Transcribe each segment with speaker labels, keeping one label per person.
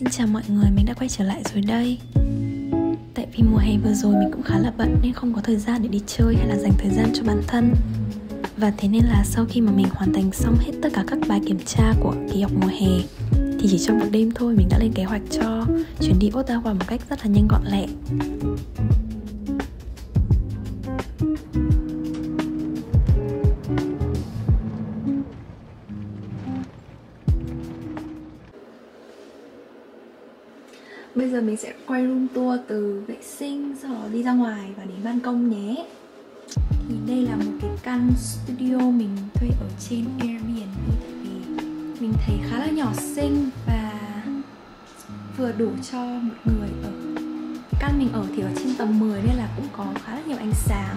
Speaker 1: Xin chào mọi người, mình đã quay trở lại rồi đây. Tại vì mùa hè vừa rồi mình cũng khá là bận nên không có thời gian để đi chơi hay là dành thời gian cho bản thân. Và thế nên là sau khi mà mình hoàn thành xong hết tất cả các bài kiểm tra của kỳ học mùa hè thì chỉ trong một đêm thôi mình đã lên kế hoạch cho chuyến đi Ottawa một cách rất là nhanh gọn lẹ. Bây giờ mình sẽ quay room tour từ vệ sinh, sau đó đi ra ngoài và đến ban công nhé. Thì đây là một cái căn studio mình thuê ở trên Airbnb. Tại vì mình thấy khá là nhỏ xinh và vừa đủ cho một người ở. Căn mình ở thì ở trên tầng 10 nên là cũng có khá là nhiều ánh sáng.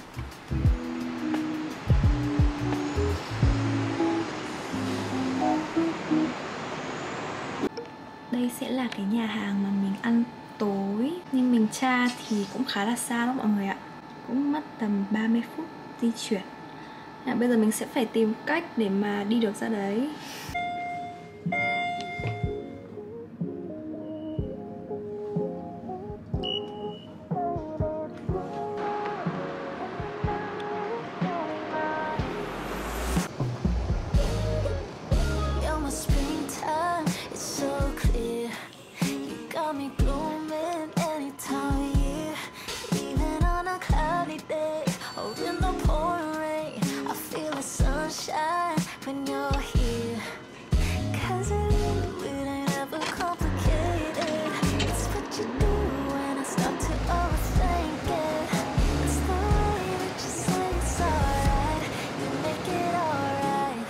Speaker 1: Đây sẽ là cái nhà hàng mà mình ăn tối. Nhưng mình tra thì cũng khá là xa đó mọi người ạ. Cũng mất tầm 30 phút di chuyển. Bây giờ mình sẽ phải tìm cách để mà đi được ra đấy.
Speaker 2: When you're here, 'cause it ain't ever complicated. It's what you do when I start to overthink it. It's the way that you say it's alright. You make it alright.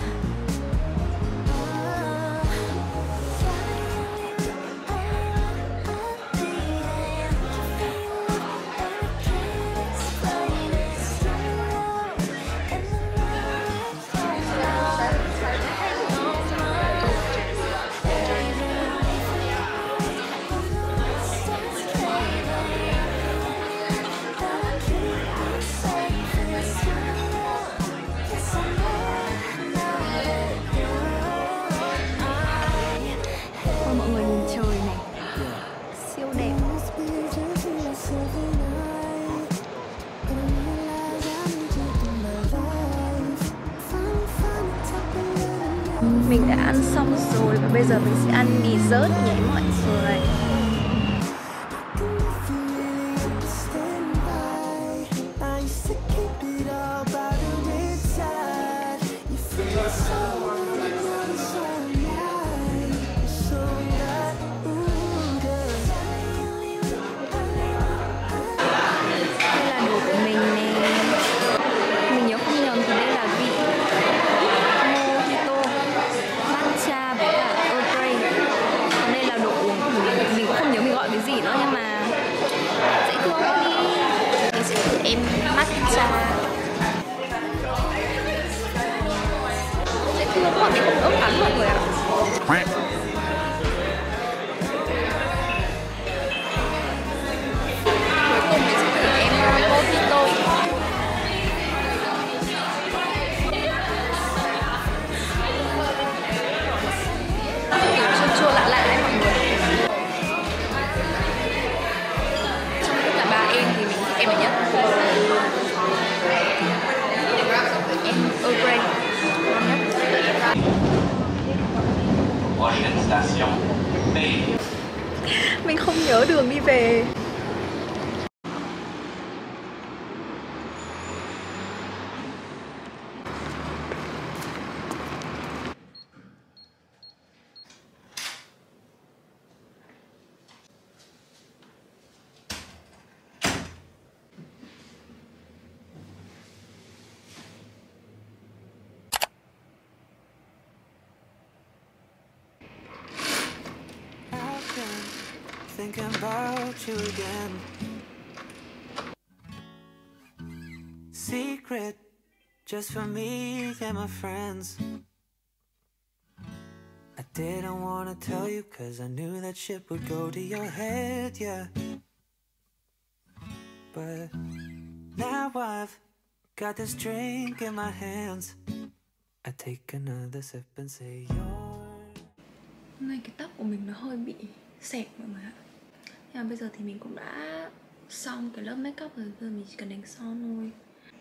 Speaker 1: Mọi người nhìn trời này, siêu đẹp. Mình đã ăn xong rồi và bây giờ mình sẽ ăn mì rớt nhé mọi người. Em matcha dễ thương quá, mình không ớt cắn mọi người ạ. Cuối cùng mình sẽ thử em mojito. Kiểu chua chua lạ lạ đấy mọi người. Trong tất cả ba em thì mình em là nhất. Mình không nhớ đường đi về.
Speaker 2: Thinking about you again. Secret, just for me and my friends. I didn't wanna tell you 'cause I knew that shit would go to your head, yeah. But now I've got this drink in my hands. I take another sip and say you're...
Speaker 1: Hôm nay cái tóc của mình nó hơi bị xẹp mọi người ạ. Nhưng mà bây giờ thì mình cũng đã xong cái lớp make up rồi, bây giờ mình chỉ cần đánh son thôi.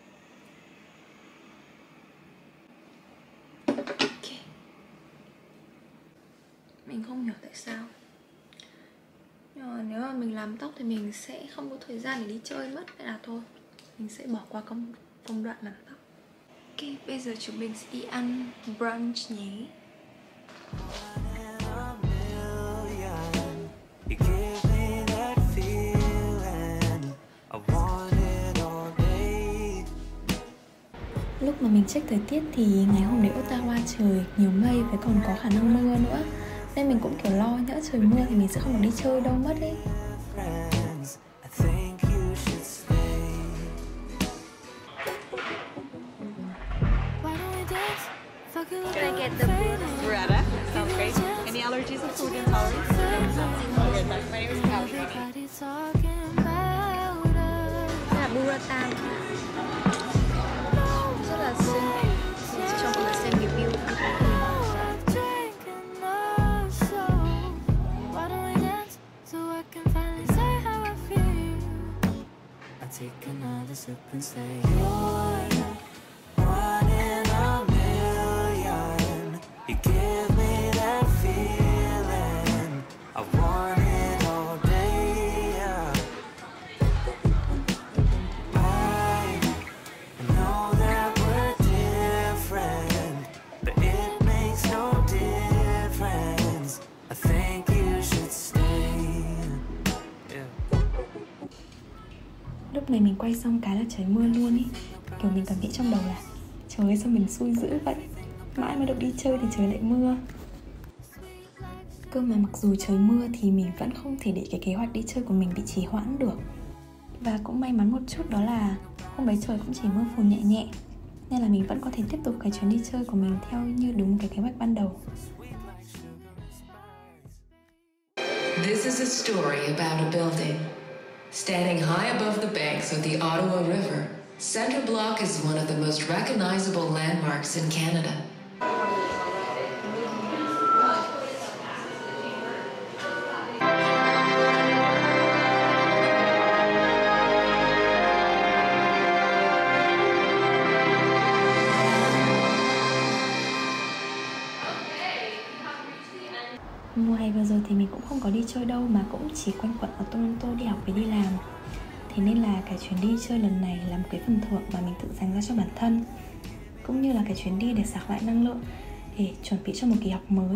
Speaker 1: Ok. Mình không hiểu tại sao, nhưng mà nếu mà mình làm tóc thì mình sẽ không có thời gian để đi chơi mất, nên là thôi mình sẽ bỏ qua công đoạn làm tóc. Ok, bây giờ chúng mình sẽ đi ăn brunch nhé. Lúc mà mình check thời tiết thì ngày hôm đấy Ottawa trời nhiều mây với còn có khả năng mưa nữa, nên mình cũng kiểu lo nhỡ trời mưa thì mình sẽ không được đi chơi đâu mất ấy.
Speaker 3: Can I get the burrata? Sounds great. Any allergies or food intolerance? Okay, my name is Callie.
Speaker 1: Đây là burrata rất là xinh. Mình sẽ cho mọi người xem review ăn uống của mình.
Speaker 2: Take another sip and say you're one in a million. You give me that feeling. I want it all day. Yeah. I know that we're different, but it makes no difference. I think you should stay. Yeah.
Speaker 1: Lúc này mình quay xong cái là trời mưa luôn ý. Kiểu mình cảm nghĩ trong đầu là trời ơi sao mình xui dữ vậy, mãi mới được đi chơi thì trời lại mưa. Cơ mà mặc dù trời mưa thì mình vẫn không thể để cái kế hoạch đi chơi của mình bị trì hoãn được. Và cũng may mắn một chút đó là hôm đấy trời cũng chỉ mưa phùn nhẹ nhẹ, nên là mình vẫn có thể tiếp tục cái chuyến đi chơi của mình theo như đúng cái kế hoạch ban đầu.
Speaker 4: This is a story about a building. Standing high above the banks of the Ottawa River, Centre Block is one of the most recognizable landmarks in Canada.
Speaker 1: Mùa hè vừa rồi thì mình cũng không có đi chơi đâu, mà cũng chỉ quanh quẩn ở Toronto đi học với đi làm. Thế nên là cái chuyến đi chơi lần này là một cái phần thưởng mà mình tự dành ra cho bản thân, cũng như là cái chuyến đi để sạc lại năng lượng, để chuẩn bị cho một kỳ học mới.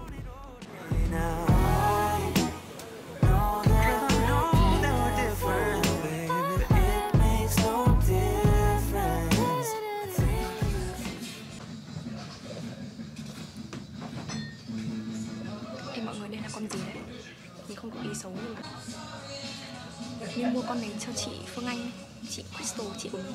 Speaker 1: Ê mọi người, đây là con gì đấy? Mình không có ý xấu nhưng mua con này cho chị Phương Anh, chị Crystal, chị của mình.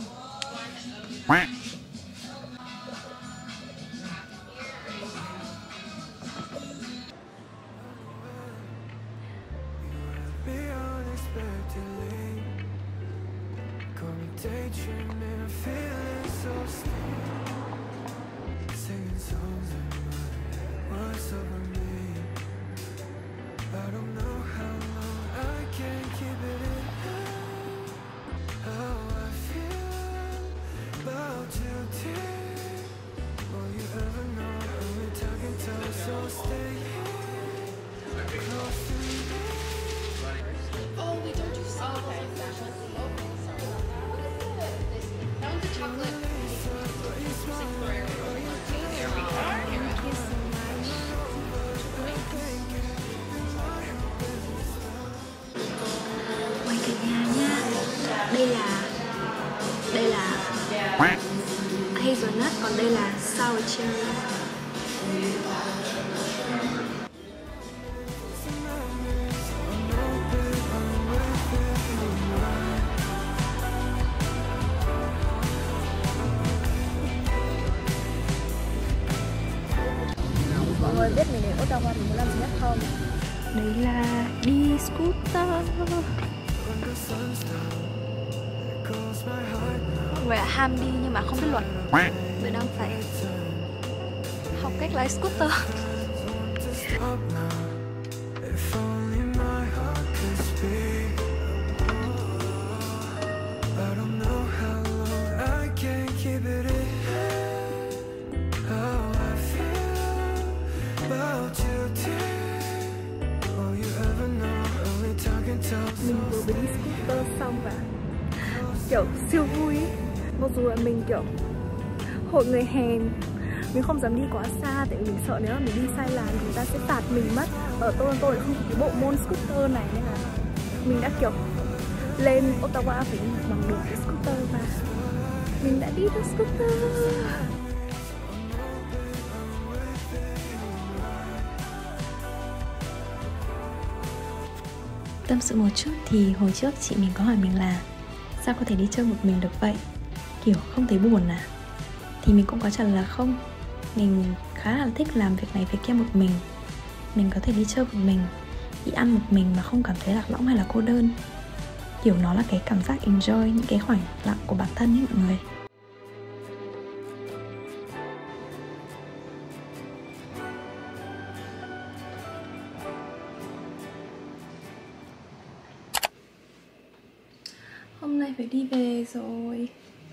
Speaker 1: Quay cả nhà nha. Đây là hazelnut, còn đây là sour cherry. Mọi người biết mình đến Ottawa mình muốn làm gì nhất không? Đấy là đi scooter. Mọi người ham đi nhưng mà không biết luật. Tôi đang phải học cách lái scooter. Mình vừa mới đi scooter xong và kiểu siêu vui ấy. Mặc dù là mình kiểu hội người hèn, mình không dám đi quá xa tại vì mình sợ nếu mà mình đi sai làn thì người ta sẽ phạt mình mất. Ở Toronto thì không có cái bộ môn scooter này nên là mình đã kiểu lên Ottawa phải đi bằng đường cái scooter và mình đã đi được scooter. Tâm sự một chút thì hồi trước chị mình có hỏi mình là sao có thể đi chơi một mình được vậy? Kiểu không thấy buồn à? Thì mình cũng có trả lời là không. Mình khá là thích làm việc này việc kia một mình. Mình có thể đi chơi một mình, đi ăn một mình mà không cảm thấy lạc lõng hay là cô đơn. Kiểu nó là cái cảm giác enjoy những cái khoảnh lặng của bản thân ấy mọi người. Hôm nay phải đi về rồi.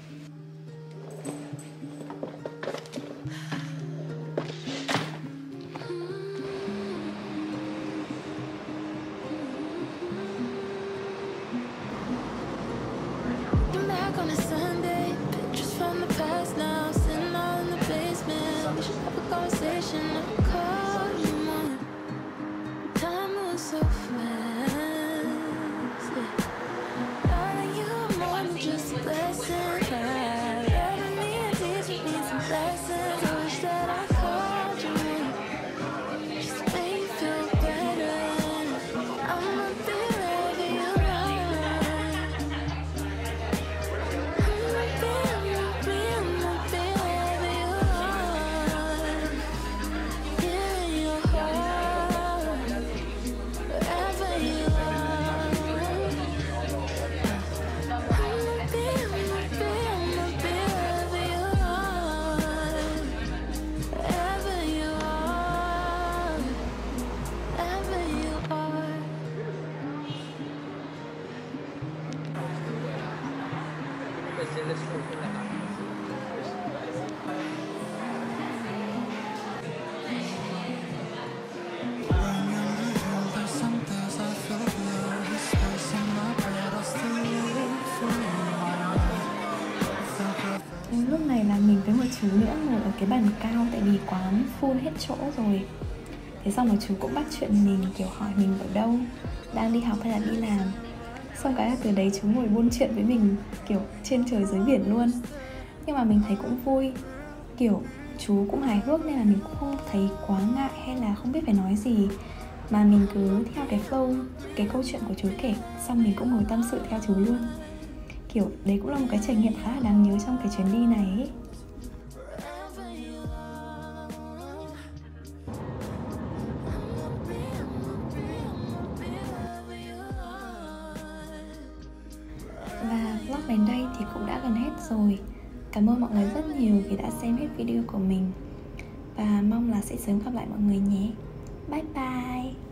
Speaker 2: Looking back on a Sunday, pictures from the past now, sitting all in the basement. We should have a conversation. I'll call you more. Time moves so fast. Yeah. Darling, you are more than just a blessing. Loving me and teaching me some lessons. I wish that I called you more, just to make you feel better. I'ma be wherever you are.
Speaker 1: Lúc này là mình với một chú nữa ngồi ở cái bàn cao tại vì quán full hết chỗ rồi. Thế xong rồi chú cũng bắt chuyện mình, kiểu hỏi mình ở đâu, đang đi học hay là đi làm. Xong cái là từ đấy chú ngồi buôn chuyện với mình kiểu trên trời dưới biển luôn. Nhưng mà mình thấy cũng vui, kiểu chú cũng hài hước nên là mình cũng không thấy quá ngại hay là không biết phải nói gì. Mà mình cứ theo cái flow, cái câu chuyện của chú kể, xong mình cũng ngồi tâm sự theo chú luôn. Kiểu đấy cũng là một cái trải nghiệm khá là đáng nhớ trong cái chuyến đi này ấy. Và vlog đến đây thì cũng đã gần hết rồi. Cảm ơn mọi người rất nhiều vì đã xem hết video của mình. Và mong là sẽ sớm gặp lại mọi người nhé. Bye bye.